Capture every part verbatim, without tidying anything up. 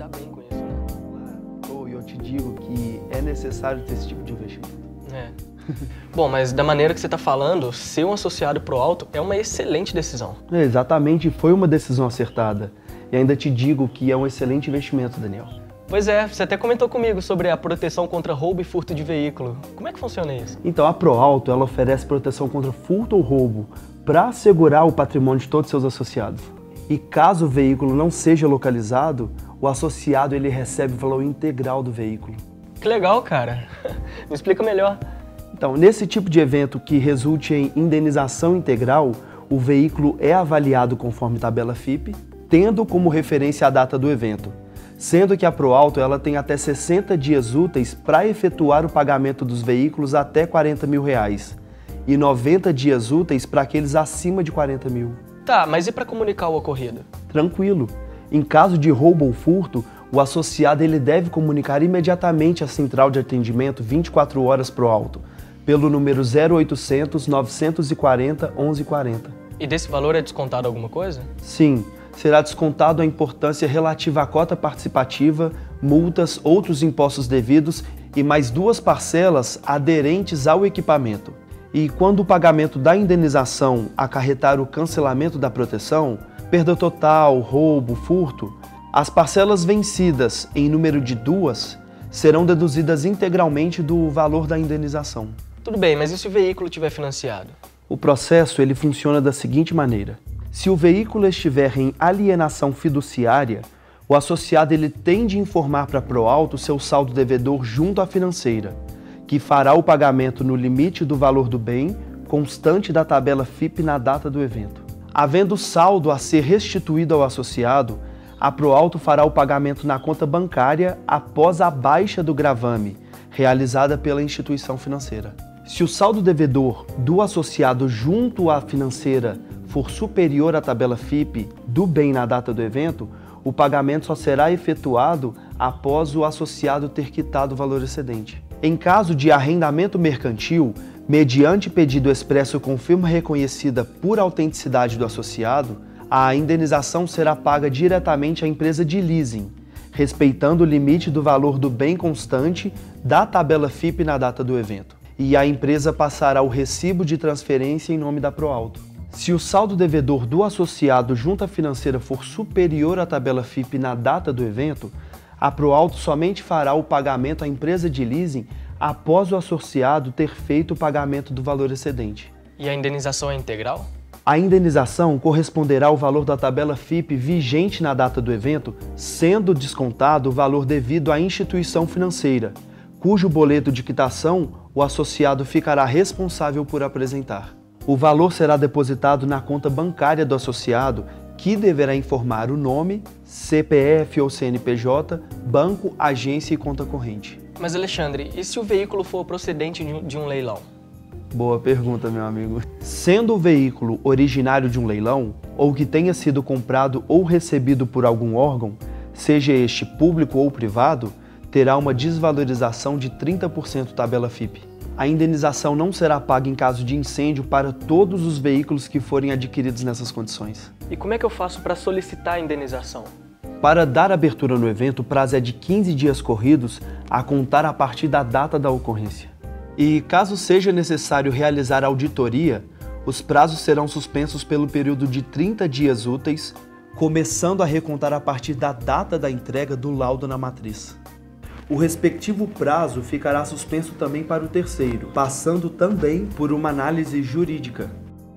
dá bem com isso, né? Ou eu te digo que é necessário ter esse tipo de investimento. É. Bom, mas da maneira que você está falando, ser um associado pro Alto é uma excelente decisão. É, exatamente, foi uma decisão acertada. E ainda te digo que é um excelente investimento, Daniel. Pois é, você até comentou comigo sobre a proteção contra roubo e furto de veículo. Como é que funciona isso? Então, a ProAuto, ela oferece proteção contra furto ou roubo para assegurar o patrimônio de todos os seus associados. E caso o veículo não seja localizado, o associado ele recebe o valor integral do veículo. Que legal, cara. Me explica melhor. Então, nesse tipo de evento que resulte em indenização integral, o veículo é avaliado conforme tabela F I P, tendo como referência a data do evento, sendo que a ProAuto ela tem até sessenta dias úteis para efetuar o pagamento dos veículos até quarenta mil reais e noventa dias úteis para aqueles acima de quarenta mil. Tá, mas e para comunicar o ocorrido? Tranquilo. Em caso de roubo ou furto, o associado ele deve comunicar imediatamente à central de atendimento vinte e quatro horas ProAuto, pelo número zero oitocentos, novecentos e quarenta, onze quarenta. E desse valor é descontado alguma coisa? Sim, será descontado a importância relativa à cota participativa, multas, outros impostos devidos e mais duas parcelas aderentes ao equipamento. E quando o pagamento da indenização acarretar o cancelamento da proteção, perda total, roubo, furto, as parcelas vencidas em número de duas serão deduzidas integralmente do valor da indenização. Tudo bem, mas e se o veículo estiver financiado? O processo ele funciona da seguinte maneira. Se o veículo estiver em alienação fiduciária, o associado ele tem de informar para a ProAuto seu saldo devedor junto à financeira, que fará o pagamento no limite do valor do bem, constante da tabela F I P na data do evento. Havendo saldo a ser restituído ao associado, a ProAuto fará o pagamento na conta bancária após a baixa do gravame, realizada pela instituição financeira. Se o saldo devedor do associado junto à financeira for superior à tabela F I P do bem na data do evento, o pagamento só será efetuado após o associado ter quitado o valor excedente. Em caso de arrendamento mercantil, mediante pedido expresso com firma reconhecida por autenticidade do associado, a indenização será paga diretamente à empresa de leasing, respeitando o limite do valor do bem constante da tabela F I P na data do evento. E a empresa passará o recibo de transferência em nome da ProAuto. Se o saldo devedor do associado junto à financeira for superior à tabela F I P na data do evento, a ProAuto somente fará o pagamento à empresa de leasing após o associado ter feito o pagamento do valor excedente. E a indenização é integral? A indenização corresponderá ao valor da tabela F I P vigente na data do evento, sendo descontado o valor devido à instituição financeira, cujo boleto de quitação o associado ficará responsável por apresentar. O valor será depositado na conta bancária do associado, que deverá informar o nome, C P F ou C N P J, banco, agência e conta corrente. Mas Alexandre, e se o veículo for procedente de um, de um leilão? Boa pergunta, meu amigo. Sendo o veículo originário de um leilão, ou que tenha sido comprado ou recebido por algum órgão, seja este público ou privado, terá uma desvalorização de trinta por cento tabela F I P. A indenização não será paga em caso de incêndio para todos os veículos que forem adquiridos nessas condições. E como é que eu faço para solicitar a indenização? Para dar abertura no evento, o prazo é de quinze dias corridos a contar a partir da data da ocorrência. E caso seja necessário realizar auditoria, os prazos serão suspensos pelo período de trinta dias úteis, começando a recontar a partir da data da entrega do laudo na matriz. O respectivo prazo ficará suspenso também para o terceiro, passando também por uma análise jurídica.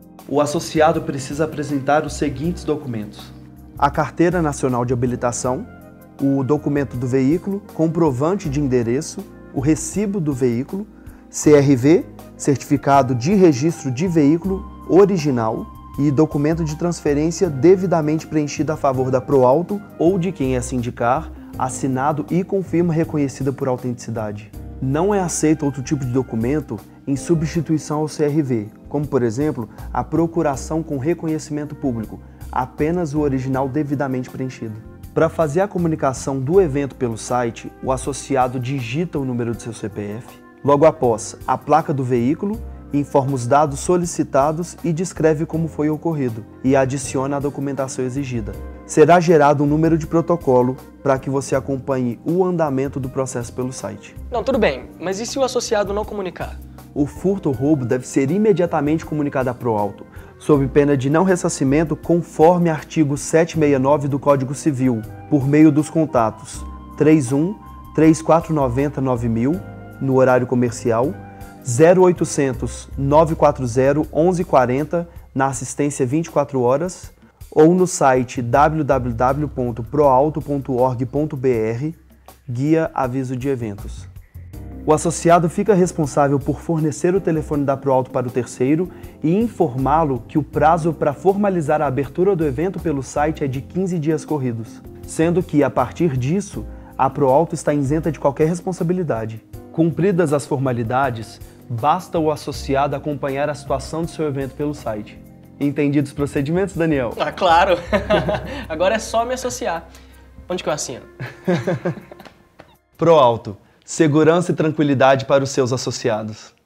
O associado precisa apresentar os seguintes documentos: a Carteira Nacional de Habilitação, o documento do veículo, comprovante de endereço, o recibo do veículo, C R V, certificado de registro de veículo original e documento de transferência devidamente preenchido a favor da ProAuto ou de quem assim indicar, assinado e com firma reconhecida por autenticidade. Não é aceito outro tipo de documento em substituição ao C R V, como por exemplo, a procuração com reconhecimento público, apenas o original devidamente preenchido. Para fazer a comunicação do evento pelo site, o associado digita o número do seu C P F, logo após a placa do veículo, informa os dados solicitados e descreve como foi ocorrido e adiciona a documentação exigida. será gerado um número de protocolo para que você acompanhe o andamento do processo pelo site. Não, tudo bem, mas e se o associado não comunicar? O furto ou roubo deve ser imediatamente comunicado à Proalto, sob pena de não ressarcimento conforme artigo setecentos e sessenta e nove do Código Civil, por meio dos contatos trinta e um, trinta e quatro noventa, nove mil, no horário comercial, zero oitocentos, novecentos e quarenta, onze quarenta, na assistência vinte e quatro horas, ou no site w w w ponto proalto ponto org ponto b r, guia aviso de eventos. O associado fica responsável por fornecer o telefone da Proalto para o terceiro e informá-lo que o prazo para formalizar a abertura do evento pelo site é de quinze dias corridos, sendo que, a partir disso, a Proalto está isenta de qualquer responsabilidade. Cumpridas as formalidades, basta o associado acompanhar a situação do seu evento pelo site. Entendidos os procedimentos, Daniel? Ah, claro! Agora é só me associar. Onde que eu assino? Proalto. Segurança e tranquilidade para os seus associados.